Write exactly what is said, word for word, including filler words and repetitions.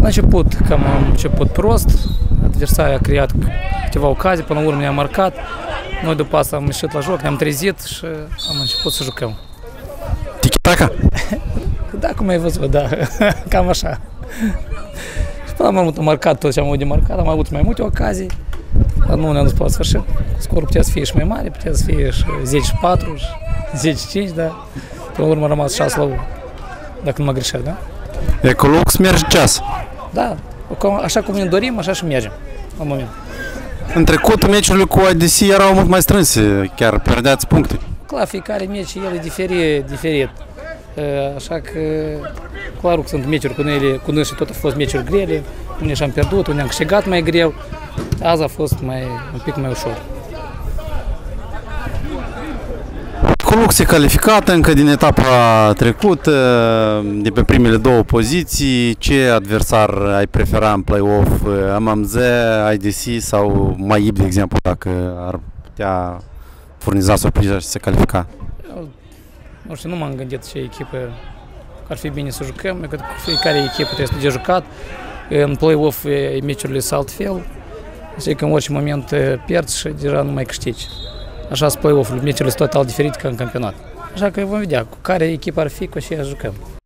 La început, cam am început prost, adversarul a creat câteva ocazii, până la urmă ne-a marcat. Noi după asta am ieșit la joc, ne-am trezit și am început să jucăm. Tiki-taka? Da, cum ai văzut, da, cam așa. Și până la urmă am marcat tot ce am avut de marcat, am avut mai multe ocazii, dar nu ne-am dus pe la sfârșit. Scorul putea să fie și mai mare, putea să fie și zece patru, zece cinci, dar până la urmă a rămas șase la unu, dacă nu mă greșesc, da? Ecolux merge ceas. Da, așa cum ne dorim, așa și mergem, la moment. În trecut, meciurile cu A D C erau mult mai strânse, chiar pierdeați puncte. Clar, fiecare meci el e diferit, diferit. Așa că, clar că sunt meciuri cu noi, cu noi și tot au fost meciuri grele, unde și-am pierdut, unde am câștigat mai greu, azi a fost mai, un pic mai ușor. Ecolux e calificat încă din etapa trecută, de pe primele două poziții. Ce adversar ai prefera în play-off? M M Z, I D C sau Maib, de exemplu, dacă ar putea furniza surpriza și se califica? Eu, nu știu, nu m-am gândit ce echipă ar fi bine să jucăm, că fiecare echipă trebuie să de jucat. În play-off meciurile sunt altfel, așa că în orice moment pierzi și deja nu mai câștigi. Așa sunt play-off-urile, meciurile sunt total diferite ca în campionat. Așa că vom vedea cu care echipă ar fi, cu aceea jucăm.